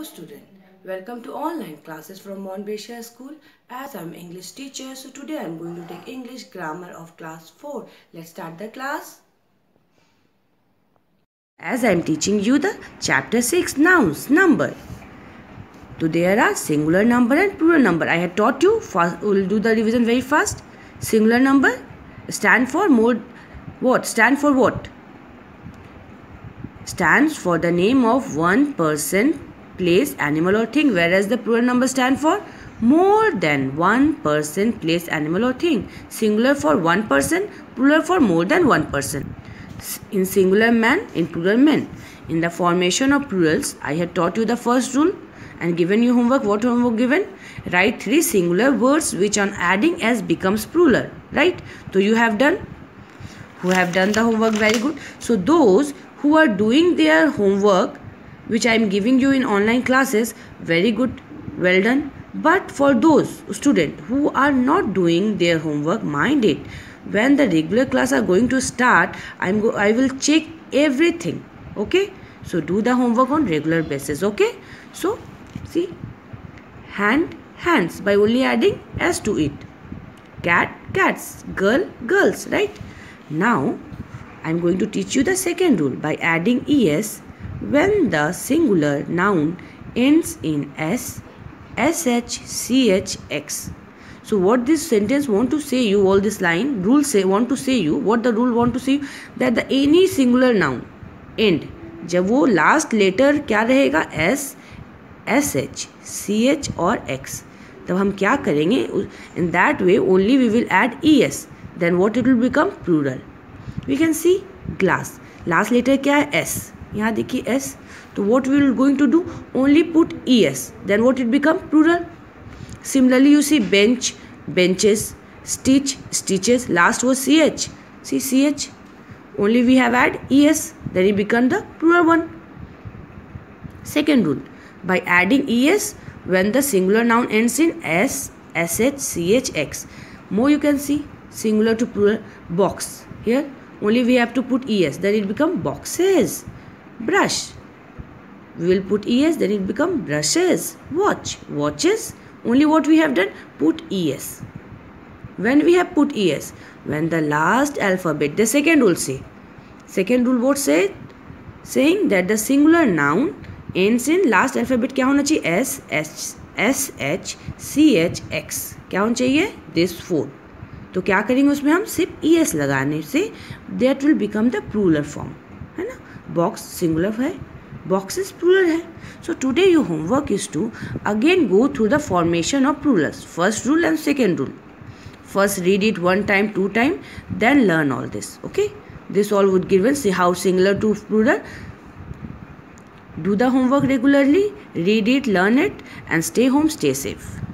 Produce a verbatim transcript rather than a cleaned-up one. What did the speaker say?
student, welcome to online classes from Mount Bashir School. As I am English teacher, so today I am going to take English grammar of class four. Let's start the class. As I am teaching you the chapter six nouns, number. So there are singular number and plural number. I had taught you, first, we will do the revision very fast. Singular number stand for more, what? Stand for what? Stands for the name of one person, place, animal or thing, whereas the plural number stand for more than one person, place, animal or thing. Singular for one person, plural for more than one person. In singular man, in plural men. In the formation of plurals, I had taught you the first rule and given you homework. What homework given? Write three singular words which on adding s becomes plural. Right? So you have done. Who have done the homework? Very good. So those who are doing their homework which I am giving you in online classes, very good, well done. But for those students who are not doing their homework, mind it, when the regular class are going to start, I'm go I will check everything. Okay, so do the homework on regular basis. Okay, so see, hand, hands, by only adding s to it. Cat, cats. Girl, girls. Right? Now I am going to teach you the second rule by adding es when the singular noun ends in s, sh, ch, so what this sentence want to say you, all this line rule say want to say you, what the rule want to say you, that the any singular noun end जब वो last letter क्या रहेगा s, sh, ch और x, तब हम क्या करेंगे, in that way only we will add es, then what it will become? Plural. We can see glass, last letter क्या है? s, यहाँ देखिए s, तो what we will going to do? Only put es, then what it become? Plural. Similarly you see bench, benches, stitch, stitches, last was ch, see ch, only we have add es, then it become the plural one. Second rule, by adding es when the singular noun ends in s, sh, ch, x. More you can see, singular to plural. Box, here only we have to put es, then it become boxes. Brush, we will put es, then it become brushes. Watch, watches, only what we have done? Put es. When we have put es, when the last alphabet, the second rule say, second rule what say? Saying that the singular noun ends in last alphabet क्या होना चाहिए? s, h, s, h, c, h, x. क्या होना चाहिए? This four. तो क्या करेंगे उसमें हम? सिर्फ es लगाने से that will become the plural form, है ना? Box singular है, boxes plural है. So today your homework is to again go through the formation of plurals, first rule and second rule. First read it one time, two time, then learn all this. Okay, this all would give us see how singular to plural. Do the homework regularly, read it, learn it, and stay home, stay safe.